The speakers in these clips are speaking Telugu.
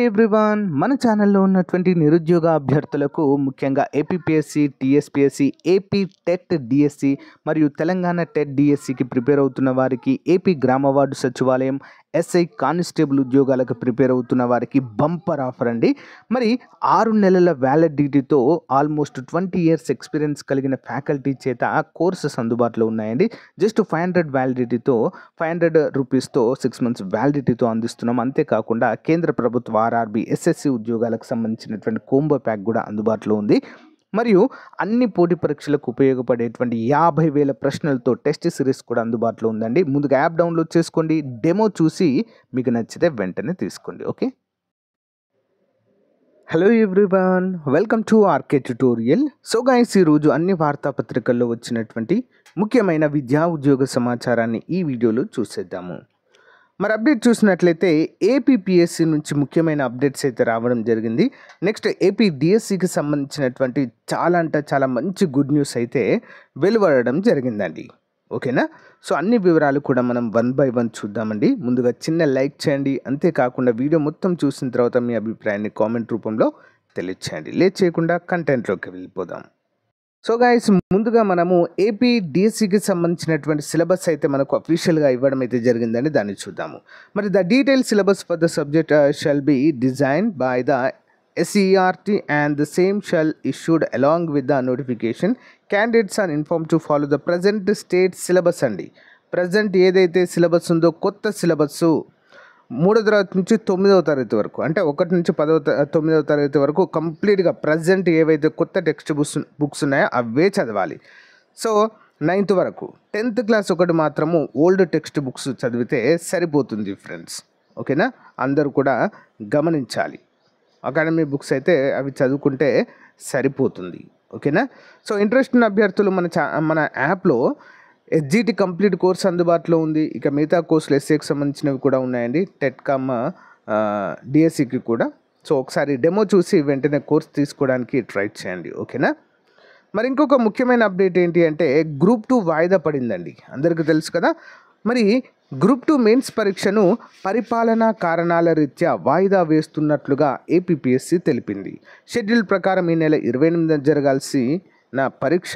ఎవ్రీవన్, మన ఛానల్లో ఉన్నటువంటి నిరుద్యోగ అభ్యర్థులకు ముఖ్యంగా APPSC, TSPSC, AP TET DSC మరియు తెలంగాణ టెట్ డిఎస్సికి ప్రిపేర్ అవుతున్న వారికి, ఏపీ గ్రామ వార్డు సచివాలయం, ఎస్ఐ కానిస్టేబుల్ ఉద్యోగాలకు ప్రిపేర్ అవుతున్న వారికి బంపర్ ఆఫర్ అండి. మరి 6 నెలల వ్యాలిడిటీతో ఆల్మోస్ట్ 20 ఇయర్స్ ఎక్స్పీరియన్స్ కలిగిన ఫ్యాకల్టీ చేత కోర్సెస్ అందుబాటులో ఉన్నాయండి. జస్ట్ 500 వ్యాలిడిటీతో 500 రూపీస్తో 6 మంత్స్ వ్యాలిడిటీతో అందిస్తున్నాం. అంతేకాకుండా కేంద్ర ప్రభుత్వ ఆర్ఆర్బి, ఎస్ఎస్సి ఉద్యోగాలకు సంబంధించినటువంటి కోంబో ప్యాక్ కూడా అందుబాటులో ఉంది. మరియు అన్ని పోటీ పరీక్షలకు ఉపయోగపడేటువంటి 50,000 ప్రశ్నలతో టెస్ట్ సిరీస్ కూడా అందుబాటులో ఉందండి. ముందుగా యాప్ డౌన్లోడ్ చేసుకోండి, డెమో చూసి మీకు నచ్చితే వెంటనే తీసుకోండి. Okay, hello everyone, welcome to RK tutorial. So guys, ఈరోజు అన్ని వార్తాపత్రికల్లో వచ్చినటువంటి ముఖ్యమైన విద్యా ఉద్యోగ సమాచారాన్ని ఈ వీడియోలో చూసేద్దాము. మరి అప్డేట్ చూసినట్లయితే ఏపీపీఎస్సీ నుంచి ముఖ్యమైన అప్డేట్స్ అయితే రావడం జరిగింది. నెక్స్ట్ ఏపీ డిఎస్సికి సంబంధించినటువంటి చాలా మంచి గుడ్ న్యూస్ అయితే వెలువడడం జరిగిందండి. ఓకేనా? సో అన్ని వివరాలు కూడా మనం 1 by 1 చూద్దామండి. ముందుగా చిన్న లైక్ చేయండి. అంతేకాకుండా వీడియో మొత్తం చూసిన తర్వాత మీ అభిప్రాయాన్ని కామెంట్ రూపంలో తెలియచేయండి. లేట్ చేయకుండా కంటెంట్లోకి వెళ్ళిపోదాం. సో గైస్, ముందుగా మనము ఏపీ డిఎస్సికి సంబంధించినటువంటి సిలబస్ అయితే మనకు అఫీషియల్గా ఇవ్వడం అయితే జరిగిందని దాన్ని చూద్దాము. మరి the detail syllabus for the subject shall be designed by the SERT and the same shall issued along with the notification. Candidates are informed to follow the present state syllabus అండి. ప్రజెంట్ ఏదైతే సిలబస్ ఉందో కొత్త సిలబస్సు 3వ తరగతి నుంచి 9వ తరగతి వరకు, అంటే 1 నుంచి 9వ తరగతి వరకు కంప్లీట్గా ప్రజెంట్ ఏవైతే కొత్త టెక్స్ట్ బుక్స్ ఉన్నాయో అవే చదవాలి. సో 9th వరకు 10th క్లాస్ ఒకటి మాత్రము ఓల్డ్ టెక్స్ట్ బుక్స్ చదివితే సరిపోతుంది ఫ్రెండ్స్. ఓకేనా? అందరూ కూడా గమనించాలి. అకాడమీ బుక్స్ అయితే అవి చదువుకుంటే సరిపోతుంది. ఓకేనా? సో ఇంట్రెస్ట్ ఉన్న అభ్యర్థులు మన యాప్లో SGT కంప్లీట్ కోర్స్ అందుబాటులో ఉంది. ఇక మిగతా కోర్సులు ఎస్ఏకి సంబంధించినవి కూడా ఉన్నాయండి, టెట్ కమ్ డిఎస్సికి కూడా. సో ఒకసారి డెమో చూసి వెంటనే కోర్స్ తీసుకోవడానికి ట్రై చేయండి. ఓకేనా? మరి ఇంకొక ముఖ్యమైన అప్డేట్ ఏంటి అంటే గ్రూప్ 2 వాయిదా పడిందండి. అందరికీ తెలుసు కదా. మరి గ్రూప్ 2 మెయిన్స్ పరీక్షను పరిపాలనా కారణాల రీత్యా వాయిదా వేస్తున్నట్లుగా ఏపీపీఎస్సీ తెలిపింది. షెడ్యూల్ ప్రకారం ఈ నెల 28న జరగాల్సిన పరీక్ష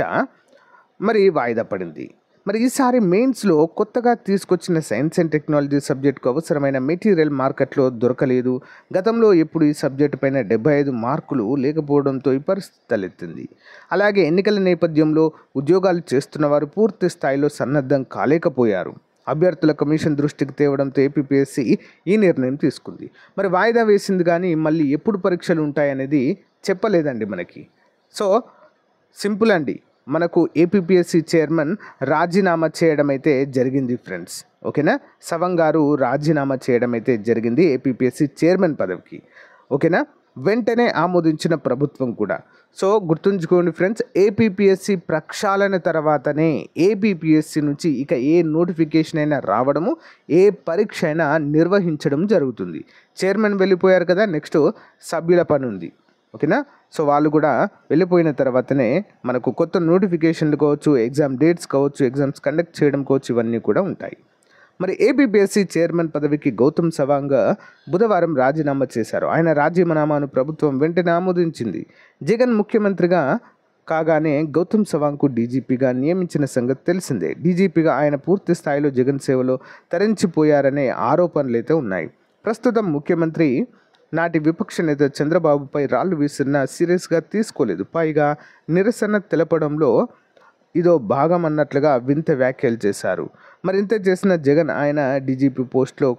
మరి వాయిదా పడింది. మరి ఈసారి మెయిన్స్లో కొత్తగా తీసుకొచ్చిన సైన్స్ అండ్ టెక్నాలజీ సబ్జెక్టుకు అవసరమైన మెటీరియల్ మార్కెట్లో దొరకలేదు. గతంలో ఎప్పుడు ఈ సబ్జెక్టు పైన 75 మార్కులు లేకపోవడంతో ఈ పరిస్థితి తలెత్తింది. అలాగే ఎన్నికల నేపథ్యంలో ఉద్యోగాలు చేస్తున్న వారు పూర్తి స్థాయిలో సన్నద్ధం కాలేకపోయారు. అభ్యర్థుల కమిషన్ దృష్టికి తేవడంతో ఏపీపీఎస్సీ ఈ నిర్ణయం తీసుకుంది. మరి వాయిదా వేసింది కానీ మళ్ళీ ఎప్పుడు పరీక్షలు ఉంటాయనేది చెప్పలేదండి మనకి. సో సింపుల్ అండి, మనకు ఏపీపీఎస్సీ చైర్మన్ రాజీనామా చేయడం అయితే జరిగింది ఫ్రెండ్స్. ఓకేనా? సవం గారు రాజీనామా చేయడం అయితే జరిగింది ఏపీపీఎస్సీ చైర్మన్ పదవికి. ఓకేనా? వెంటనే ఆమోదించిన ప్రభుత్వం కూడా. సో గుర్తుంచుకోండి ఫ్రెండ్స్, ఏపీపీఎస్సీ ప్రక్షాళన తర్వాతనే ఏపీపీఎస్సీ నుంచి ఇక ఏ నోటిఫికేషన్ అయినా రావడము, ఏ పరీక్ష అయినా నిర్వహించడం జరుగుతుంది. చైర్మన్ వెళ్ళిపోయారు కదా, నెక్స్ట్ సభ్యుల పని ఉంది. ఓకేనా? సో వాళ్ళు కూడా వెళ్ళిపోయిన తర్వాతనే మనకు కొత్త నోటిఫికేషన్లు కావచ్చు, ఎగ్జామ్ డేట్స్ కావచ్చు, ఎగ్జామ్స్ కండక్ట్ చేయడం కావచ్చు, ఇవన్నీ కూడా ఉంటాయి. మరి ఏపీపీఎస్సీ చైర్మన్ పదవికి గౌతమ్ సవాంగ్ బుధవారం రాజీనామా చేశారు. ఆయన రాజీనామాను ప్రభుత్వం వెంటనే ఆమోదించింది. జగన్ ముఖ్యమంత్రిగా కాగానే గౌతమ్ సవాంగ్కు డీజీపీగా నియమించిన సంగతి తెలిసిందే. డీజీపీగా ఆయన పూర్తి స్థాయిలో జగన్ సేవలో తరించిపోయారనే ఆరోపణలు అయితే ఉన్నాయి. ప్రస్తుతం ముఖ్యమంత్రి నాటి విపక్ష నేత చంద్రబాబుపై రాళ్లు విసిరినా సీరియస్గా తీసుకోలేదు. పైగా నిరసన తెలపడంలో ఇదో భాగం అన్నట్లుగా వింత వ్యాఖ్యలు చేశారు. మరింత చేసిన జగన్ ఆయన డీజీపీ పోస్టులో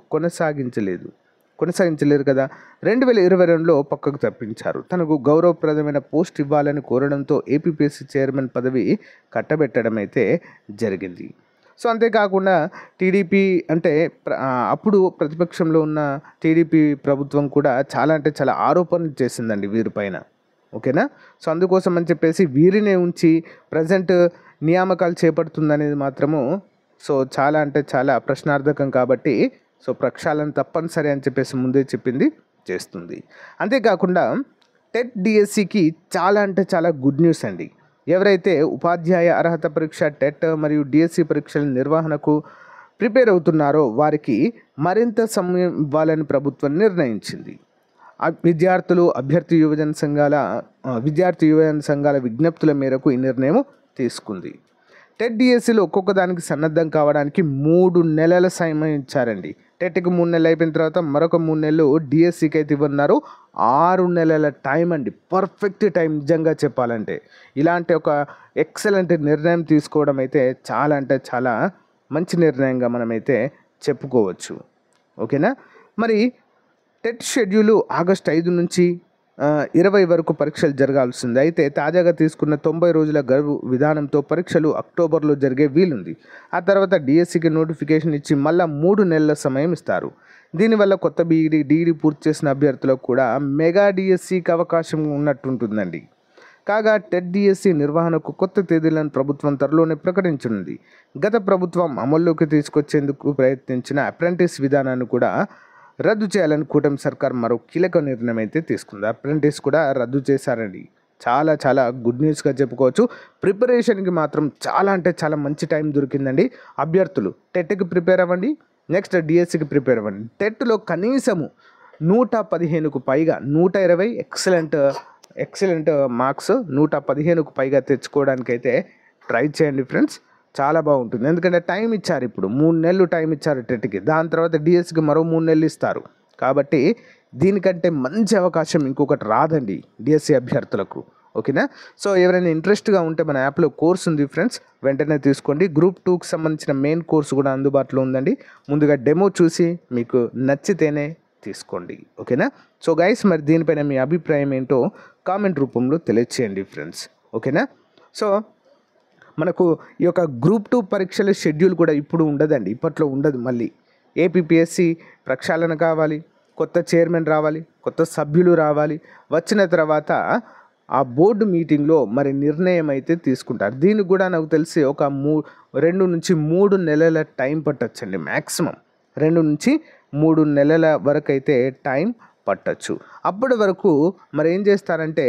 కొనసాగించలేరు కదా. 2022లో పక్కకు తప్పించారు. తనకు గౌరవప్రదమైన పోస్ట్ ఇవ్వాలని కోరడంతో ఏపీపీఎస్సీ చైర్మన్ పదవి కట్టబెట్టడం అయితే జరిగింది. సో అంతేకాకుండా టీడీపీ అంటే అప్పుడు ప్రతిపక్షంలో ఉన్న టీడీపీ ప్రభుత్వం కూడా చాలా ఆరోపణలు చేసిందండి వీరిపైన. ఓకేనా? సో అందుకోసం అని చెప్పేసి వీరినే ఉంచి ప్రజెంట్ నియామకాలు చేపడుతుందనేది మాత్రము సో చాలా ప్రశ్నార్థకం. కాబట్టి సో ప్రక్షాళన తప్పనిసరి అని చెప్పేసి ముందే చెప్పింది చేస్తుంది. అంతేకాకుండా టెట్ డిఎస్సికి చాలా గుడ్ న్యూస్ అండి. ఎవరైతే ఉపాధ్యాయ అర్హత పరీక్ష టెట్ మరియు డిఎస్సి పరీక్షల నిర్వహణకు ప్రిపేర్ అవుతున్నారో వారికి మరింత సమయం ఇవ్వాలని ప్రభుత్వం నిర్ణయించింది. విద్యార్థి యువజన సంఘాల విజ్ఞప్తుల మేరకు ఈ నిర్ణయం తీసుకుంది. టెట్ డిఎస్సిలో ఒక్కొక్క దానికి సన్నద్ధం కావడానికి 3 నెలల సమయం ఇచ్చారండి. టెట్కి 3 నెలలు అయిపోయిన తర్వాత మరొక 3 నెలలు డిఎస్సికి అయితే ఇవ్వన్నారు. 6 నెలల టైం అండి, పర్ఫెక్ట్ టైం. నిజంగా చెప్పాలంటే ఇలాంటి ఒక ఎక్సలెంట్ నిర్ణయం తీసుకోవడం అయితే చాలా అంటే చాలా మంచి నిర్ణయంగా మనమైతే చెప్పుకోవచ్చు. ఓకేనా. మరి టెట్ షెడ్యూలు ఆగస్టు 5 నుంచి 20 వరకు పరీక్షలు జరగాల్సింది. అయితే తాజాగా తీసుకున్న 90 రోజుల గడువు విధానంతో పరీక్షలు అక్టోబర్లో జరిగే వీలుంది. ఆ తర్వాత డిఎస్సికి నోటిఫికేషన్ ఇచ్చి మళ్ళీ 3 నెలల సమయం ఇస్తారు. దీనివల్ల కొత్త డిగ్రీ పూర్తి చేసిన అభ్యర్థులకు కూడా మెగా డిఎస్సికి అవకాశం ఉన్నట్టుంటుందండి. కాగా టెట్ డిఎస్సి నిర్వహణకు కొత్త తేదీలను ప్రభుత్వం త్వరలోనే ప్రకటించనుంది. గత ప్రభుత్వం అమల్లోకి తీసుకొచ్చేందుకు ప్రయత్నించిన అప్రెంటిస్ విధానాన్ని కూడా రద్దు చేయాలని కూటమి సర్కార్ మరో కీలక నిర్ణయం అయితే తీసుకుంది. అప్రెంటిస్ కూడా రద్దు చేశారండి. చాలా చాలా గుడ్ న్యూస్గా చెప్పుకోవచ్చు. ప్రిపరేషన్కి మాత్రం చాలా అంటే చాలా మంచి టైం దొరికిందండి. అభ్యర్థులు టెట్కి ప్రిపేర్ అవ్వండి, నెక్స్ట్ డిఎస్సికి ప్రిపేర్ అవ్వండి. టెట్లో కనీసము 115కు పైగా 120 ఎక్సలెంట్ మార్క్స్ 115కు పైగా తెచ్చుకోవడానికైతే ట్రై చేయండి ఫ్రెండ్స్. చాలా బాగుంటుంది. ఎందుకంటే టైం ఇచ్చారు, ఇప్పుడు 3 నెలలు టైం ఇచ్చారు టెట్కి. దాని తర్వాత డిఎస్సికి మరో 3 నెలలు ఇస్తారు. కాబట్టి దీనికంటే మంచి అవకాశం ఇంకొకటి రాదండి డిఎస్సి అభ్యర్థులకు. ఓకేనా. సో ఎవరైనా ఇంట్రెస్ట్గా ఉంటే మన యాప్లో కోర్స్ ఉంది ఫ్రెండ్స్, వెంటనే తీసుకోండి. గ్రూప్ 2కి సంబంధించిన మెయిన్ కోర్సు కూడా అందుబాటులో ఉందండి. ముందుగా డెమో చూసి మీకు నచ్చితేనే తీసుకోండి. ఓకేనా. సో గైస్, మరి దీనిపైన మీ అభిప్రాయం ఏంటో కామెంట్ రూపంలో తెలియచేయండి ఫ్రెండ్స్. ఓకేనా. సో మనకు ఈ యొక్క గ్రూప్ 2 పరీక్షల షెడ్యూల్ కూడా ఇప్పుడు ఉండదండి, ఇప్పట్లో ఉండదు. మళ్ళీ ఏపీపీఎస్సి ప్రక్షాళన కావాలి, కొత్త చైర్మన్ రావాలి, కొత్త సభ్యులు రావాలి. వచ్చిన తర్వాత ఆ బోర్డు మీటింగ్లో మరి నిర్ణయం అయితే తీసుకుంటారు. దీనికి కూడా నాకు తెలిసి ఒక 2 నుంచి 3 నెలల టైం పట్టచ్చండి. మ్యాక్సిమం 2 నుంచి 3 నెలల వరకు అయితే టైం పట్టచ్చు. అప్పటి వరకు మరి ఏం చేస్తారంటే,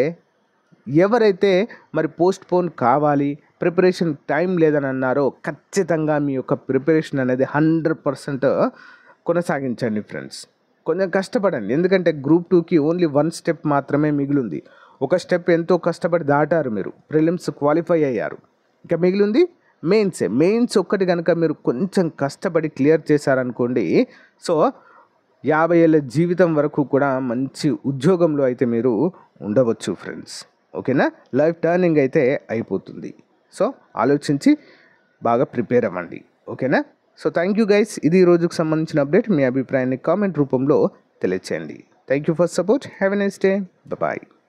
ఎవరైతే మరి పోస్ట్ పోన్ కావాలి, ప్రిపరేషన్ టైం లేదని అన్నారో ఖచ్చితంగా మీ యొక్క ప్రిపరేషన్ అనేది 100% కొనసాగించండి ఫ్రెండ్స్. కొంచెం కష్టపడండి. ఎందుకంటే గ్రూప్ 2కి ఓన్లీ 1 స్టెప్ మాత్రమే మిగిలింది. ఒక స్టెప్ ఎంతో కష్టపడి దాటారు, మీరు ప్రిలిమ్స్ క్వాలిఫై అయ్యారు. ఇంకా మిగిలింది మెయిన్స్ ఒక్కటి కనుక మీరు కొంచెం కష్టపడి క్లియర్ చేశారనుకోండి, సో 50 ఏళ్ళ జీవితం వరకు కూడా మంచి ఉద్యోగంలో అయితే మీరు ఉండవచ్చు ఫ్రెండ్స్. ఓకేనా. లైఫ్ టర్నింగ్ అయితే అయిపోతుంది. సో ఆలోచించి బాగా ప్రిపేర్ అవ్వండి. ఓకేనా. So thank you guys. ఇది ఈ రోజుకు సంబంధించిన అప్డేట్. మీ అభిప్రాయాన్ని కామెంట్ రూపంలో తెలియచేయండి. Thank you for support. Have a nice day. Bye.